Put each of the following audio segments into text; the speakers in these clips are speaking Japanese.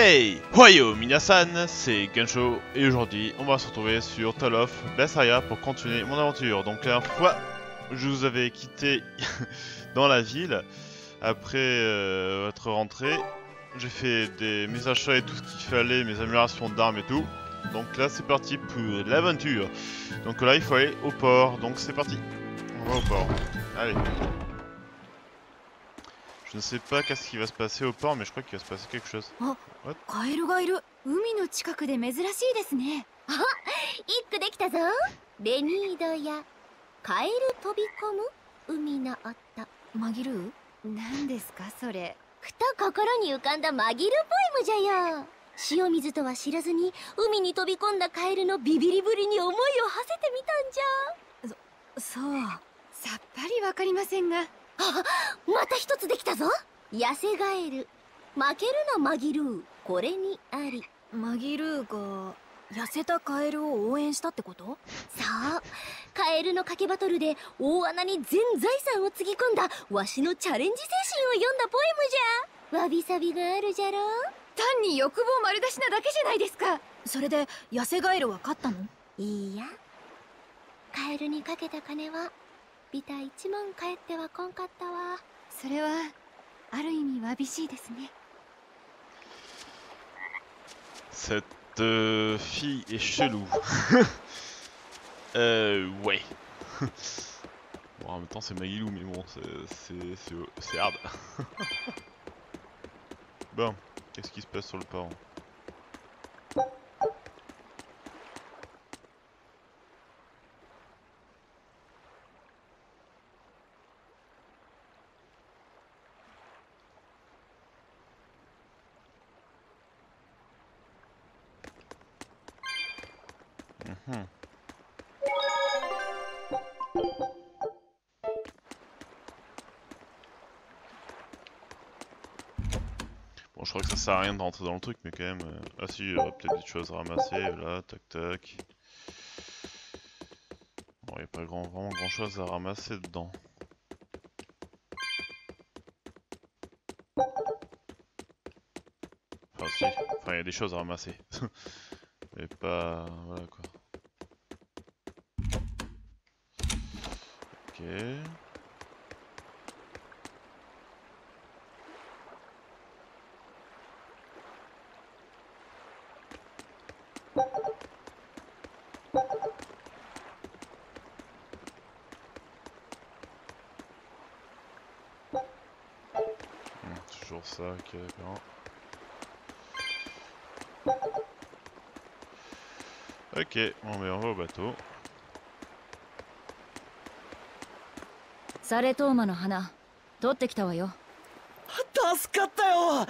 Hey! Hoyo minasan, c'est Gensho et aujourd'hui on va se retrouver sur Tale of Berseria pour continuer mon aventure. Donc la dernière fois, je vous avais quitté dans la ville après votre rentrée. J'ai fait mes achats et tout ce qu'il fallait, mes améliorations d'armes et tout. Donc là c'est parti pour l'aventure. Donc là il faut aller au port, donc c'est parti. On va au port. Allez. Je ne sais pas qu'est-ce qui va se passer au port, mais je crois qu'il va se passer quelque chose. What? カエルがいる。海の近くで珍しいですね。あ、一句できたぞ。レニードやカエル飛び込む海の音。マギルー？何ですかそれ。ふと心に浮かんだマギルポエムじゃよ。塩水とは知らずに海に飛び込んだカエルのビビりぶりに思いを馳せてみたんじゃ。そう。さっぱりわかりませんが。あ、また一つできたぞ。痩せガエル。負けるなマギルー、これにあり。マギルーが痩せたカエルを応援したってこと？そう、カエルの賭けバトルで大穴に全財産をつぎ込んだわしのチャレンジ精神を読んだポエムじゃ。わびさびがあるじゃろ。単に欲望丸出しなだけじゃないですか。それで痩せガエルは勝ったの？いいや、カエルにかけた金はビタ一文返ってはこんかったわ。それはある意味わびしいですね。 Cette fille est chelou. Ouais. Bon, en même temps, c'est Magilou, mais bon, c'est hard. Bon, qu'est-ce qui se passe sur le port? Bon, je crois que ça sert à rien de rentrer dans le truc, mais quand même... Ah si, il y aura peut-être des choses à ramasser, là, tac tac. Bon, il n'y a pas vraiment grand chose à ramasser dedans. Enfin si, enfin il y a des choses à ramasser. Mais pas... voilà quoi. Ok... toujours ça, ok, d'accord. Ok, bon mais on va au bateau. サレトーマの花取ってきたわよ。 助かったよ。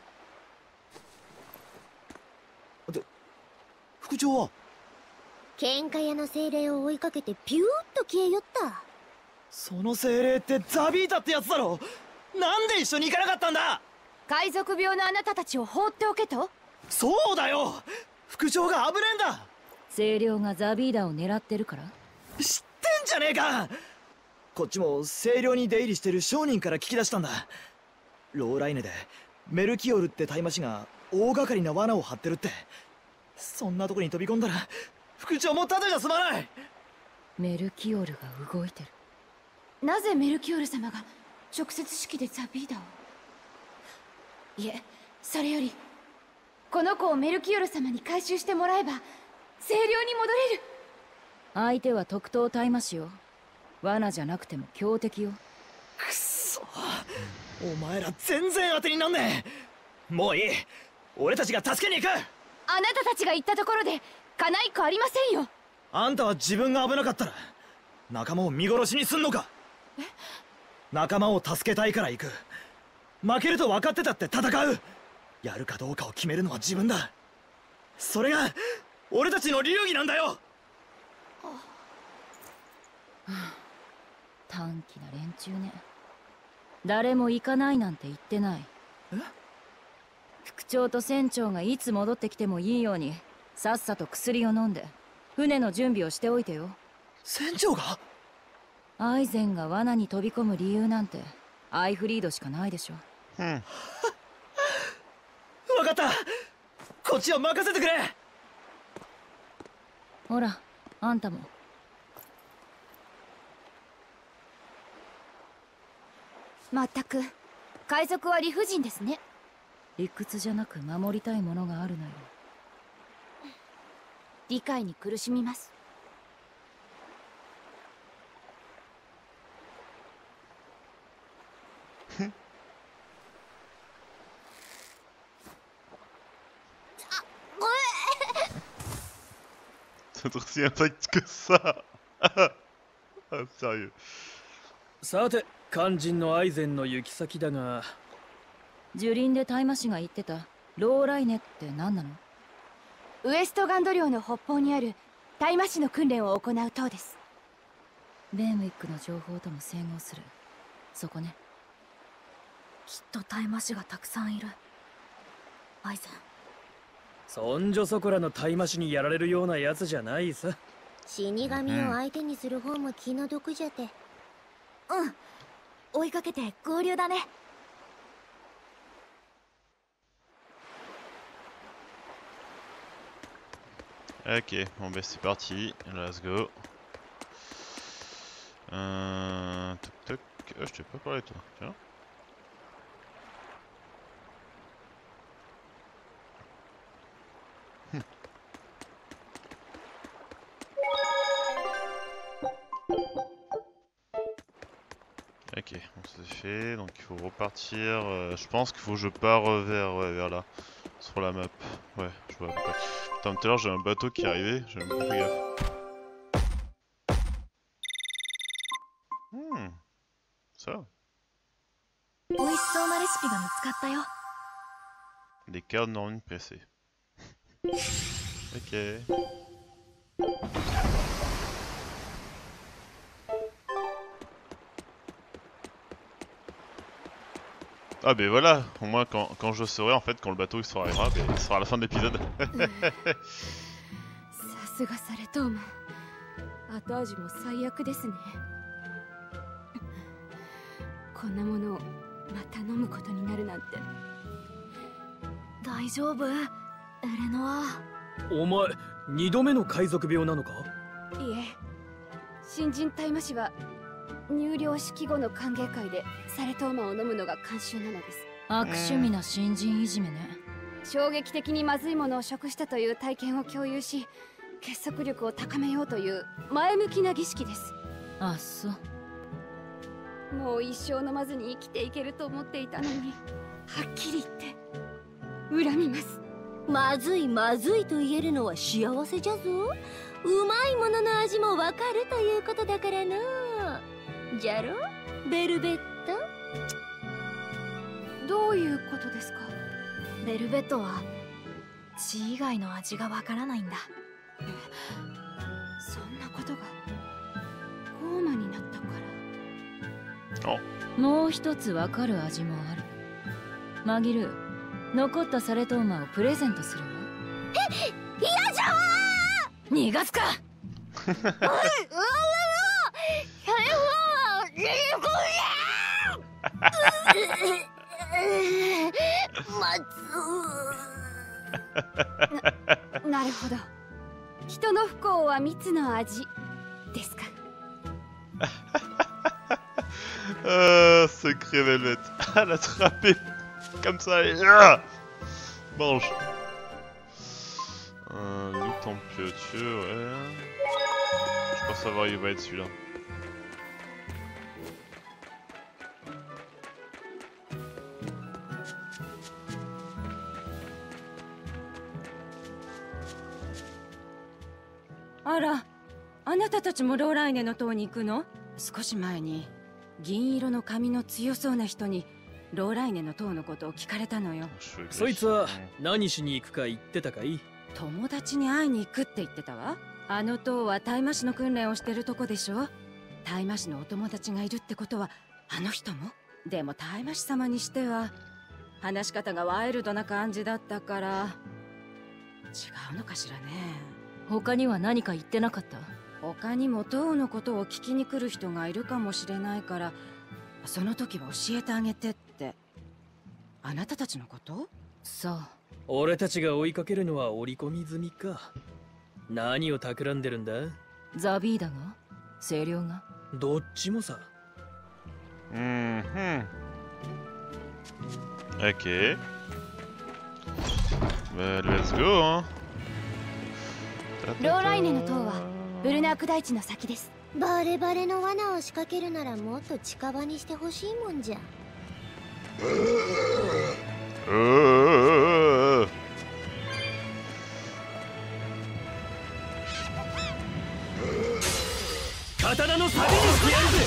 で、副長は喧嘩屋の精霊を追いかけてピューッと消えよった。 その精霊ってザビータってやつだろ。なんで一緒に行かなかったんだ。 海賊病のあなたたちを放っておけと？ そうだよ、副長が危ねえんだ。 精霊がザビーダを狙ってるから？ 知ってんじゃねえか。こっちも精霊に出入りしてる商人から聞き出したんだ。ローライネでメルキオルって大魔師が大掛かりな罠を張ってるって。そんなとこに飛び込んだら副長もただじゃ済まない。 メルキオルが動いてる。なぜメルキオル様が直接指揮でザビーダを？いえ、それよりこの子をメルキオル様に回収してもらえば清涼に戻れる。相手は特等大魔師よ。罠じゃなくても強敵よ。 くっそ、お前ら全然当てになんねえ。もういい、俺たちが助けに行く。 あなたたちが言ったところで叶いっこありませんよ。 あんたは自分が危なかったら仲間を見殺しにすんのか。仲間を助けたいから行く。負けると分かってたって戦う。やるかどうかを決めるのは自分だ。それが俺たちの流儀なんだよ。 短気な連中ね。誰も行かないなんて言ってない。 え？ 副長と船長がいつ戻ってきてもいいようにさっさと薬を飲んで船の準備をしておいてよ。 船長が？ アイゼンが罠に飛び込む理由なんてアイフリードしかないでしょ。 分かった、 こっちは任せてくれ。 ほらあんたも。まったく海賊は理不尽ですね。理屈じゃなく守りたいものがあるのよ。理解に苦しみます。 C'est aussi impact que ça. Ah, sérieux. さて肝心のアイゼンの行き先だが、 樹林で大魔師が言ってたローライネって何なの？ウエストガンド領の北方にある大魔師の訓練を行う塔です。ベームイックの情報とも整合する。そこね。きっと大魔師がたくさんいる。アイゼン、 そんじょそこらの大魔師にやられるようなやつじゃないさ。 死神を相手にする方も気の毒じゃて。 うん、追いかけて合流だね。 Ok, bon bah c'est parti, let's go. Toc toc, je t'ai pas parlé toi, tiens. Ok, bon c'est fait, donc il faut repartir, je pense qu'il faut que je pars vers là, sur la map. Ouais, je vois à peu près. Putain, tout à l'heure j'ai un bateau qui est arrivé, j'ai même pas fait gaffe. Ça. 美味しそうなレシピが見つかったよ。 Des cartes normales pressées. Ok. Ah ben voilà, au moins quand je saurai en fait, quand le bateau il sera arrivera, ben, il sera à la fin de l'épisode. さすがサレトーム、後味も最悪ですね。こんなものをまた飲むことになるなんて。大丈夫エレノア？ お前2度目の海賊病なのか？ いえ、新人大魔師は入寮式後の歓迎会でサレトーマを飲むのが慣習なのです。悪趣味な新人いじめね。衝撃的にまずいものを食したという体験を共有し、結束力を高めようという前向きな儀式です。あ、そう。もう一生飲まずに生きていけると思っていたのに、はっきり言って恨みます。 まずいまずいと言えるのは幸せじゃぞ。うまいものの味もわかるということだからな。じゃろベルベット。 どういうことですか？ベルベットは血以外の味がわからないんだ。そんなことがゴーマになったから。もう一つわかる味もある。マギル、残ったサレトーマをプレゼントするわ。 嫌じゃわー！逃がすか！なるほど。人の不幸は蜜の味ですか。 Secret Velvet. Ah, l'attraper comme ça et... Ah mange. Loup température, ouais. Je pense savoir il va être celui-là. Ah, あなたたちもローライネの塔に行くの？少し前に銀色の髪の強そうな人にローライネの塔のことを聞かれたのよ。 そいつは何しに行くか言ってたかい？ 友達に会いに行くって言ってたわ。あの塔は大魔師の訓練をしてるとこでしょ。大魔師のお友達がいるってことはあの人も。でも大魔師様にしては話し方がワイルドな感じだったから違うのかしらね。 他には何か言ってなかった？ 他にも塔のことを聞きに来る人がいるかもしれないからその時は教えてあげてって。あなたたちのこと？ そう。 俺たちが追いかけるのは織り込み済みか。何を企んでるんだ？ ザビーダが清涼がどっちもさ。 Ok. Bah, let's go, hein. ローライネの塔はブルナーク大地の先です。 バレバレの罠を仕掛けるならもっと近場にしてほしいもんじゃ。 刀のサビにしてやるぜ。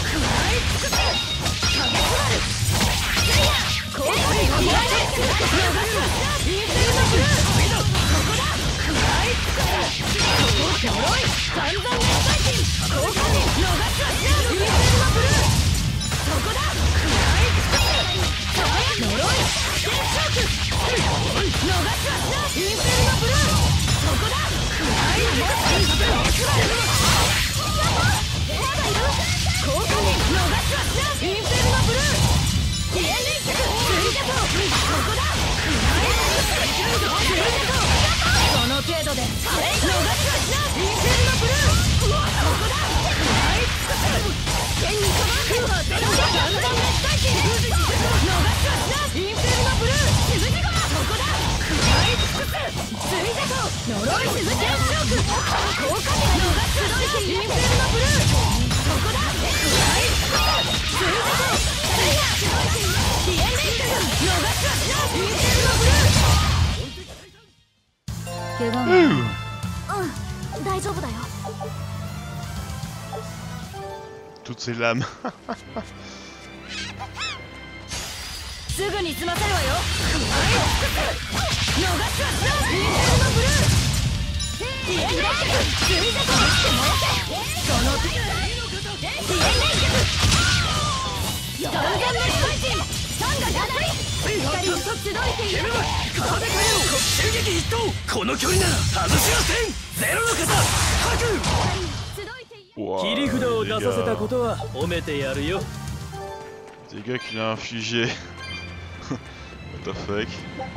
その程度で怪我うん、大丈夫だよ。 Toutes ces lames. すぐに済ませるわよ。 この距離なら外しません。ゼロの方 Wow, 切り札を出 les させた gars. ことは褒めてやるよ。 Des gars qui l'a infligé. What the fuck?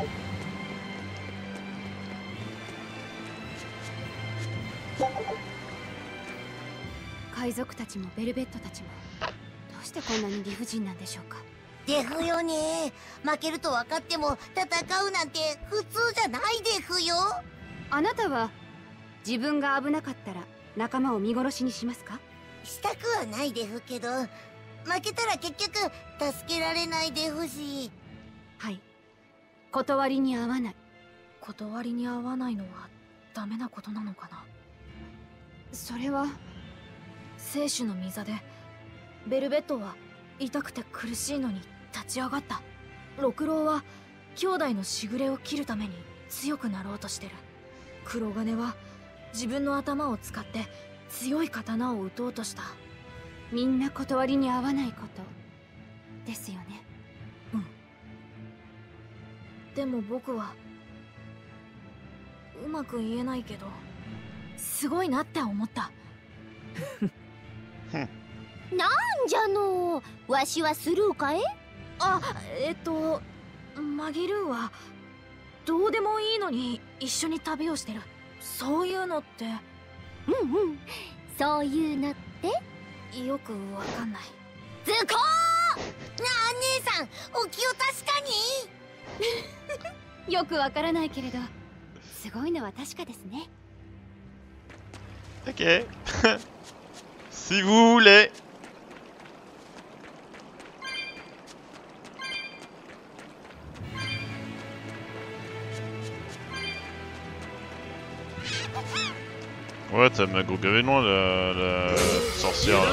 海賊たちもベルベットたちもどうしてこんなに理不尽なんでしょうか。 デフよね。負けると分かっても戦うなんて普通じゃないデフよ。 あなたは自分が危なかったら仲間を見殺しにしますか？ したくはないデフけど、負けたら結局助けられないデフし。 はい、断りに合わない。 断りに合わないのはダメなことなのかな。 それは生死の御座でベルベットは痛くて苦しいのに立ち上がった。六郎は兄弟のしぐれを切るために強くなろうとしてる。黒金は自分の頭を使って強い刀を撃とうとした。 みんな断りに合わないことですよね。 でも僕はうまく言えないけどすごいなって思った。 なんじゃの、わしはスルーかえ？ あ、マギルーはどうでもいいのに一緒に旅をしてる。そういうのってそういうのってよくわかんない。 ズコー！なあ姉さん、お気を確かに。 よくわからないけれどすごいのは確かですね。 Ok. Si vous voulez. Ouais, t'as ma gros gavé loin la sorcière là.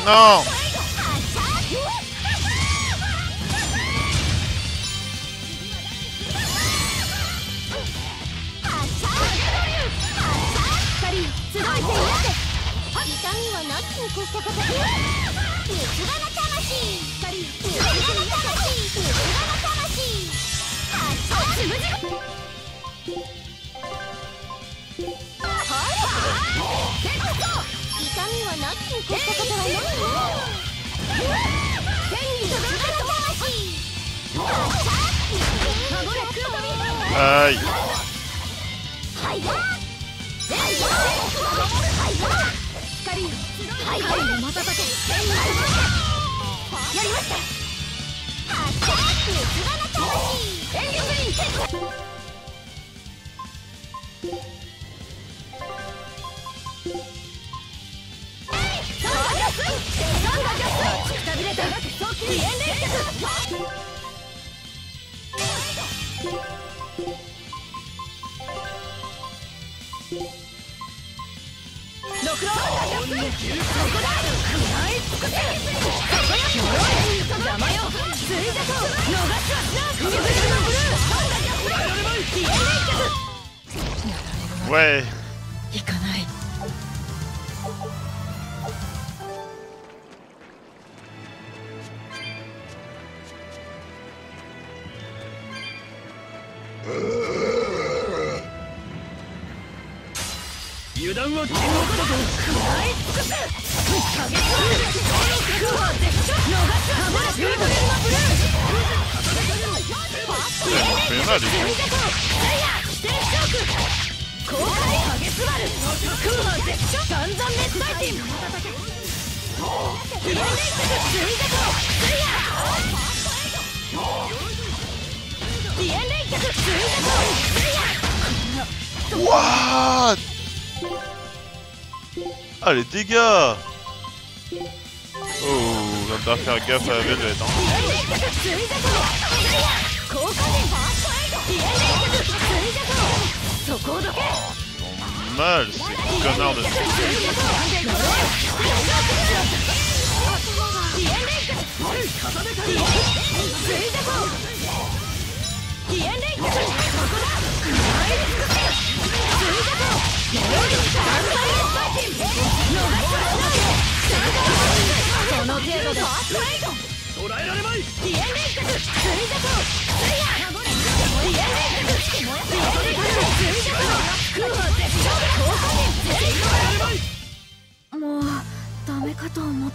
Non. Aïe. Ouais. 行かない。 油断は禁物だぞ。 What? Ah les dégâts. Oh, on va faire gaffe à la vedette, hein. Mal, ces connards de... もうダメかと思った。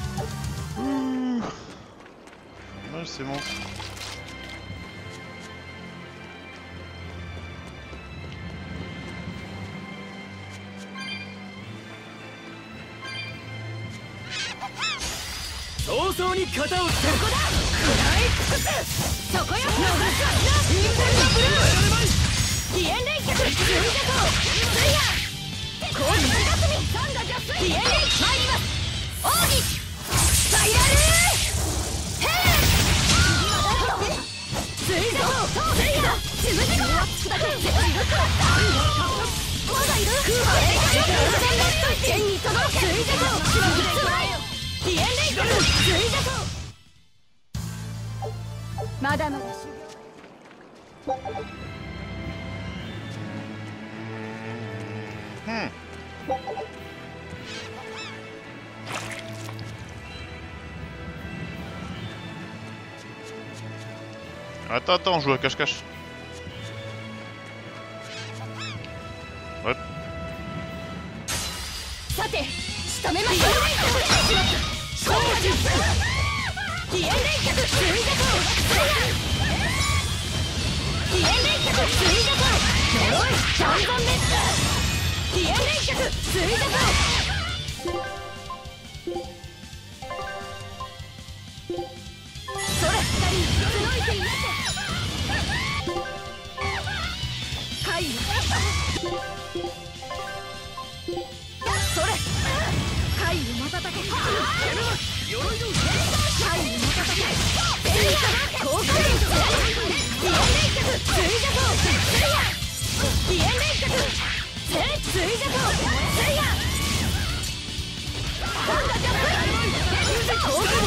Ouais, c'est bon. Attends, on joue à cache-cache. Ouais.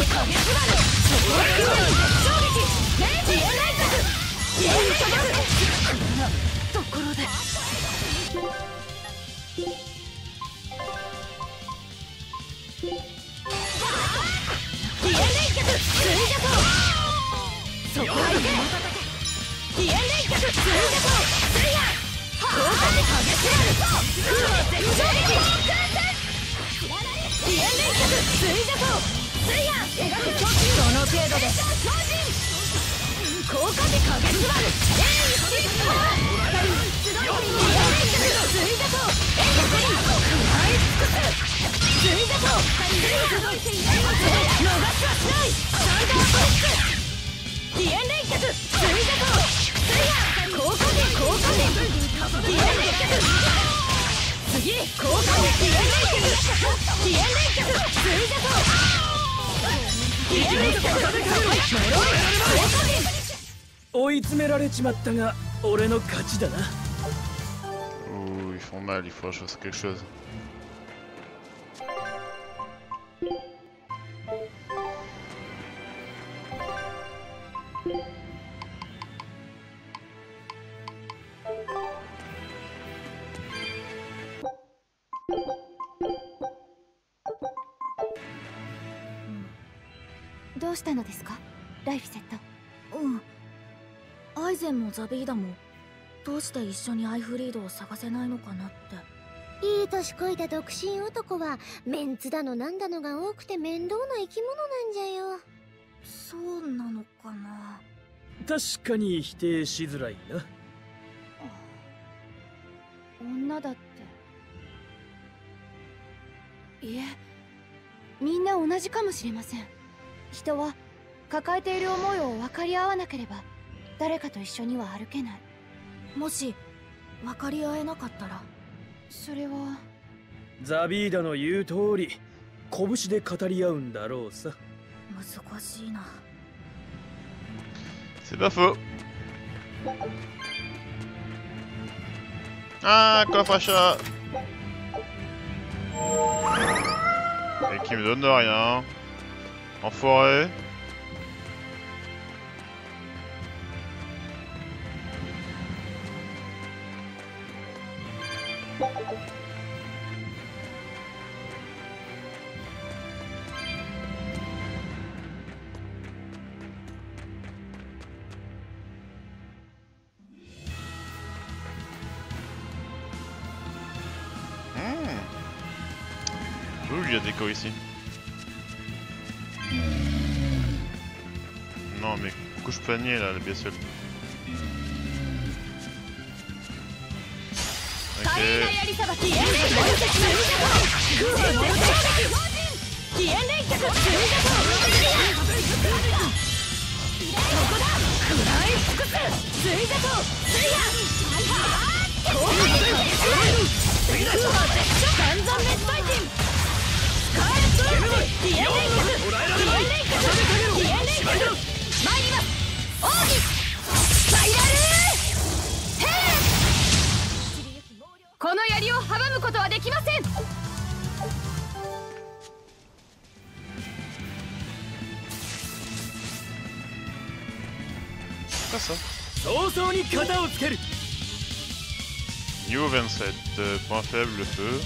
追い詰められちまったが俺の勝ちだな。 Ouh, ils font mal, il faut que je fasse quelque chose. Qu'est-ce どうしたのですか、ライフセット。 アイゼンもザビーダもどうして一緒にアイフリードを探せないのかなって。 いい年こいた独身男はメンツだのなんだのが多くて面倒な生き物なんじゃよ。 そうなのかな。 確かに否定しづらいな。 女だって。いえ、みんな同じかもしれません。人は抱えている思いを分かり合わなければ誰かと一緒には歩けない。 もし分かり合えなかったら。 それはザビーダの言う通り拳で語り合うんだろうさ。 難しいな。 C'est pas faux. Ah, coffre à chat. Et qui me donne rien. Enfoiré. Ouh, il y a des déco ici. Non mais couche panier là, le BSL. Ok. Quoi ça? Niveau 27, point faible le feu.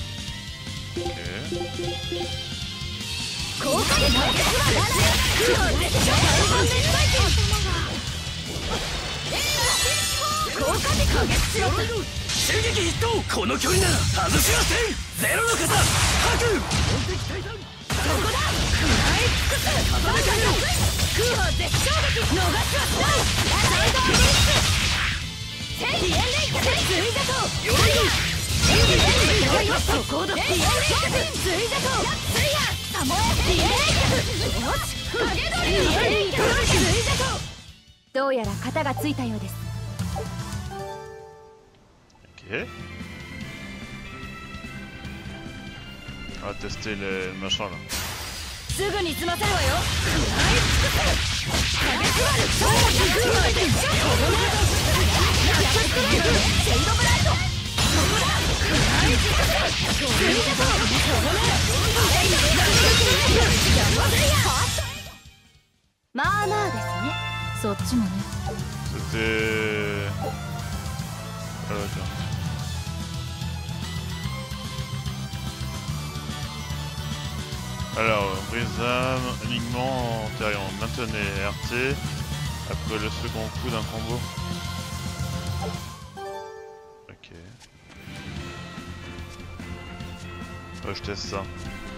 Ok. On va tester le machin là. そっちもね。 C'était... tiens. Alors, brise-âme, alignement antérieur. Maintenez RT après le second coup d'un combo. Ok. Ouais, je teste ça.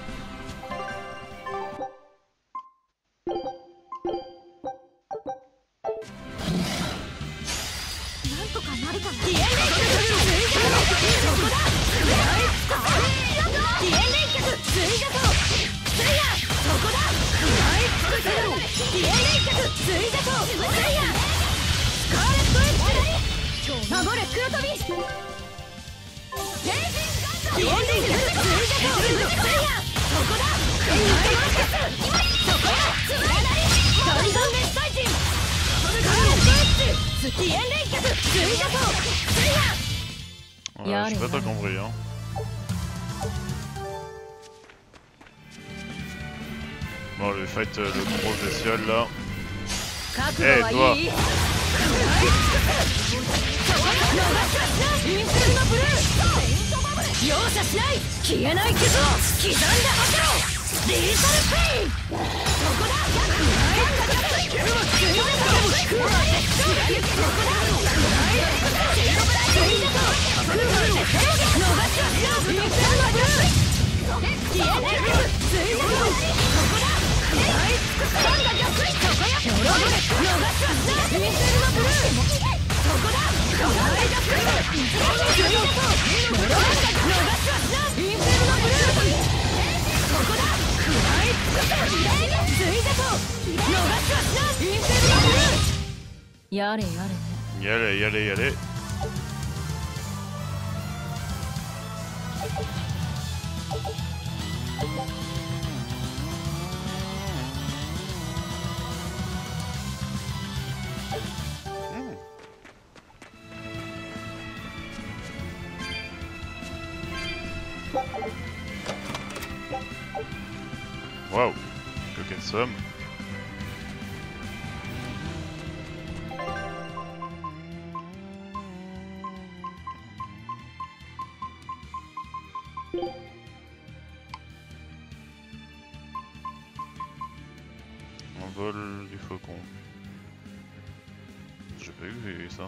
やれ j'ai pas tant compris hein. Bon, je vais fight le gros bestiole là. Eh toi. やれやれね。 やれやれやれ。Waouh, quelle somme. Un vol du faucon. J'ai pas vu ça.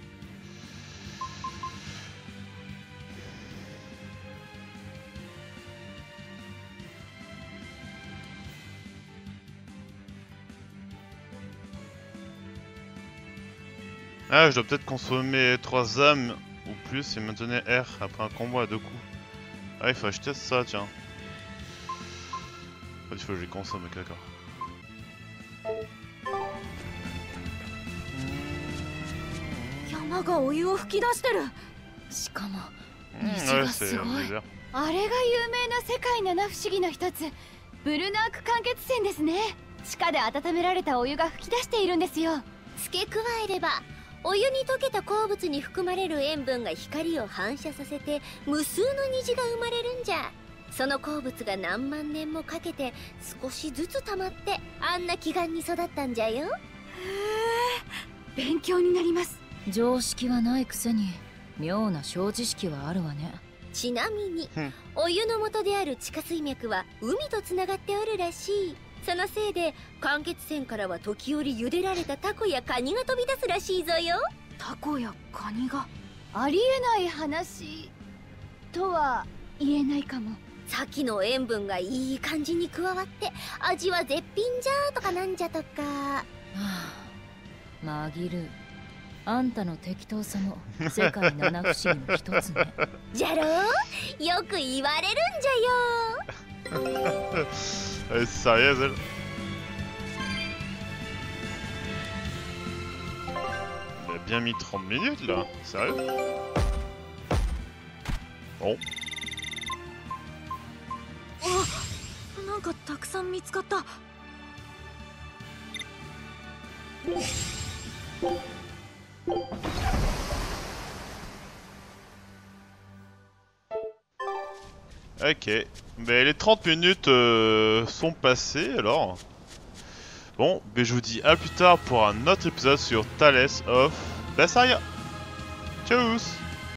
Ah, je dois peut-être consommer 3 âmes ou plus et maintenir R après un combo à 2 coups. Ah, il faut acheter ça, tiens. Il faut que je les consomme, ok, d'accord. Yamaがお湯を吹き出してる。しかも虹がすごい。 あれが有名な世界七不思議の一つ、ブルナーク間欠泉ですね。地下で温められたお湯が噴き出しているんですよ。 付け加えれば、お湯に溶けた鉱物に含まれる塩分が光を反射させて無数の虹が生まれるんじゃ。その鉱物が何万年もかけて少しずつ溜まってあんな奇岩に育ったんじゃよ。へえ、 勉強になります。 常識はないくせに妙な小知識はあるわね。 ちなみにお湯の元である地下水脈は海とつながっておるらしい。そのせいで間欠泉からは時折茹でられたタコやカニが飛び出すらしいぞよ。 タコやカニが。 ありえない話とは言えないかも。 さっきの塩分がいい感じに加わって味は絶品じゃとかなんじゃとか。はあ、マギル、あんたの適当さも世界七不思議の一つね。 じゃろう、よく言われるんじゃよ。 Elle est sérieuse, elle. Elle a bien mis 30 minutes là, sérieux? Bon. あ、なんかたくさん見つかった。 Ok, mais les 30 minutes sont passées alors. Bon, ben je vous dis à plus tard pour un autre épisode sur Tales of Berseria. Tchuss!